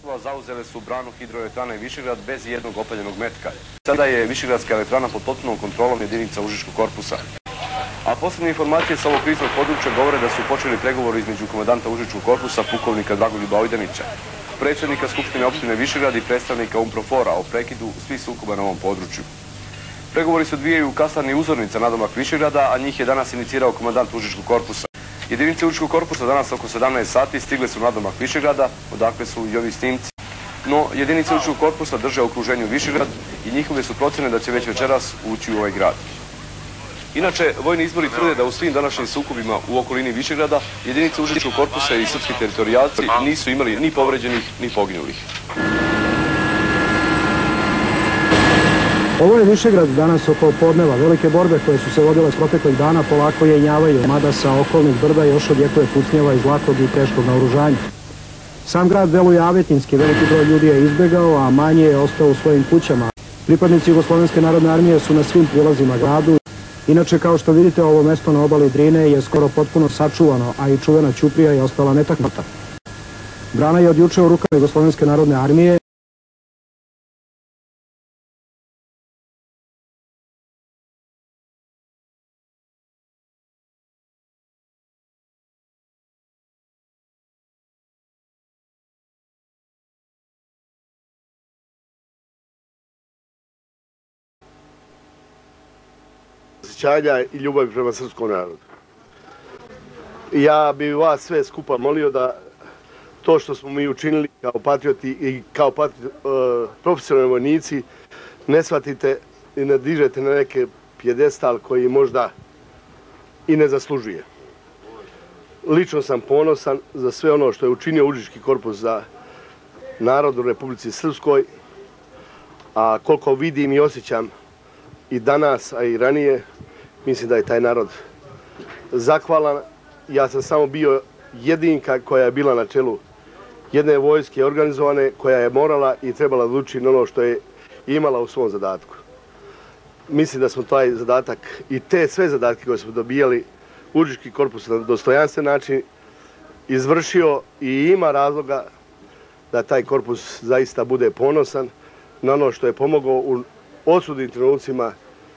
Zauzele su branu hidroelektrane Višegrad bez jednog opaljenog metka. Sada je Višegradska elektrana pod potpunom kontrolom jedinica Užičkog korpusa. A posljednje informacije sa ovog kriznog područja govore da su počeli pregovori između komandanta Užičkog korpusa pukovnika Dragoljuba Ojdanića, predsjednika Skupštine opštine Višegrad i predstavnika UNPROFOR-a o prekidu svih sukoba na ovom području. Pregovori se odvijaju u kasarni Uzornica nadomak Višegrada, a njih je danas inicirao komandant Užičkog korpusa. Jedinice Užičkog korpusa danas oko 17 sati stigle su nadomak Višegrada, odakle su i ovi snimci. No, jedinice Užičkog korpusa drže u okruženju Višegrad i njihove su procjene da će već večeras ući u ovaj grad. Inače, vojni izbori tvrde da u svim današnjim sukobima u okolini Višegrada jedinice Užičkog korpusa i srpski teritorijalci nisu imali ni povređenih ni poginulih. Ovo je Višegrad danas oko podneva. Velike borbe koje su se vodile s proteklih dana polako jenjavaju, mada sa okolnih brda još odjekuje pucnjeva iz lakog i teškog naoružanja. Sam grad deluje avetinski, veliki broj ljudi je izbegao, a manje je ostao u svojim kućama. Pripadnici Jugoslovenske narodne armije su na svim prilazima gradu. Inače, kao što vidite, ovo mesto na obali Drine je skoro potpuno sačuvano, a i čuvena Ćuprija je ostala netaknuta. Brana je od juče u rukama Jugoslovenske narodne armije. Osjećanja i ljubavi prema srpskom narodu. Ja bih vas sve skupa molio da to što smo mi učinili kao patrioti i kao profesionalni vojnici ne shvatite i ne dižete na neke pjedestal koji možda i ne zaslužuje. Lično sam ponosan za sve ono što je učinio Užički korpus za narod u Republici Srpskoj, a koliko vidim i osjećam i danas, a i ranije, mislim da je taj narod zahvalan. Ja sam samo bio jedinka koja je bila na čelu jedne vojske organizovane, koja je morala i trebala da uči ono što je imala u svom zadatku. Mislim da smo taj zadatak i te sve zadatke koje smo dobijali Užički korpus na dostojanstven način izvršio i ima razloga da taj korpus zaista bude ponosan na ono što je pomogao u odsudnim trenucima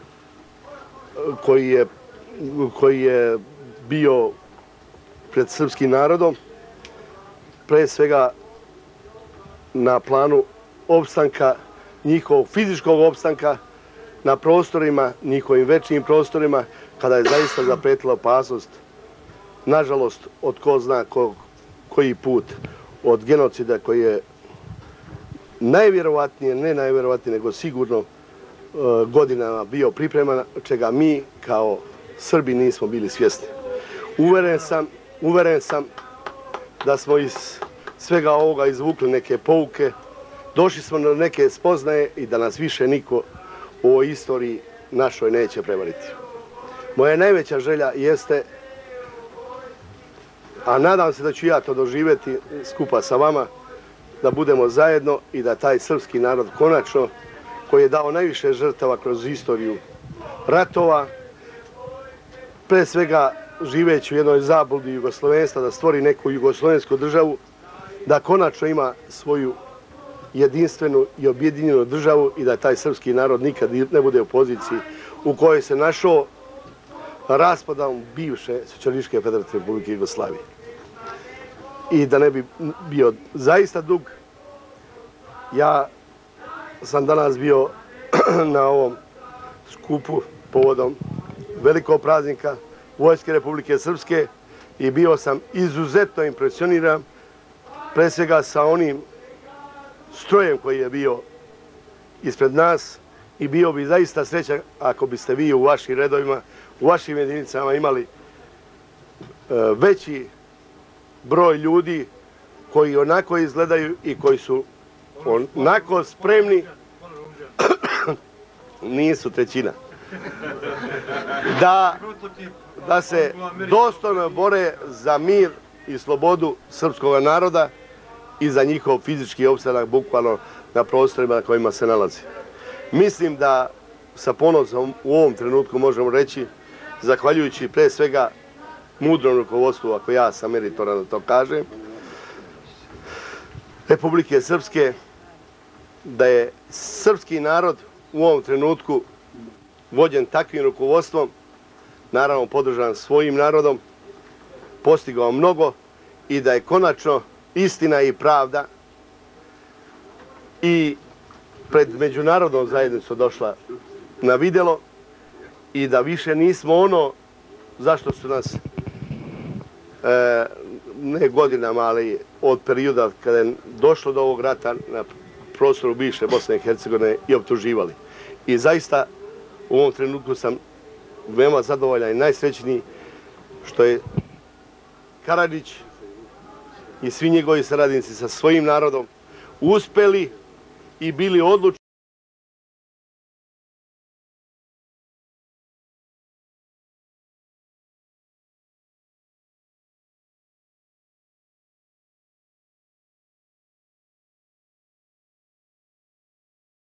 koji je bio pred srpskim narodom, pre svega na planu opstanka, njihovog fizičkog opstanka na prostorima, njihovim večnim prostorima, kada je zaista zapretila opasnost, nažalost, od ko zna koji put, od genocida koji je najvjerovatnije, ne najvjerovatnije, nego sigurno godinama bio pripreman, čega mi kao Srbi nismo bili svjesni. Uveren sam da smo iz svega ovoga izvukli neke pouke, došli smo na neke spoznaje i da nas više niko u ovoj istoriji našoj neće prevariti. Moja najveća želja jeste, a nadam se da ću ja to doživjeti skupa sa vama, da budemo zajedno i da taj srpski narod konačno, koji je dao najviše žrtava kroz istoriju ratova, pre svega živeći u jednoj zabludi jugoslovenstva, da stvori neku jugoslovensku državu, da konačno ima svoju jedinstvenu i objedinjenu državu i da taj srpski narod nikad ne bude u poziciji u kojoj se našao raspadom bivše Socijalističke Federativne Republike Jugoslavije. I da ne bi bio zaista dug, ja sam danas bio na ovom skupu povodom velikog praznika Vojske Republike Srpske i bio sam izuzetno impresioniran, pre svega sa onim strojem koji je bio ispred nas i bio bi zaista srećan ako biste vi u vašim redovima, u vašim jedinicama imali veći broj ljudi koji onako izgledaju i koji su onako spremni, nisu trećina, da se dostojno bore za mir i slobodu srpskog naroda i za njihov fizički opstanak bukvalno na prostorima na kojima se nalazi. Mislim da sa ponosom u ovom trenutku možemo reći, zahvaljujući pre svega mudrom rukovodstvu, ako ja sam meritoran da to kažem, Republike Srpske, da je srpski narod u ovom trenutku vođen takvim rukovodstvom, naravno podržan svojim narodom, postigao mnogo i da je konačno istina i pravda i pred međunarodnom zajednicom došla na vidjelo i da više nismo ono zašto su nas ne godinama, ali od perioda kada je došlo do ovog rata na prostoru bivše Bosne i Hercegovine i optuživali. I zaista u ovom trenutku sam veoma zadovoljan i najsrećniji što je Karadžić i svi njegovi saradnici sa svojim narodom uspeli i bili odlučni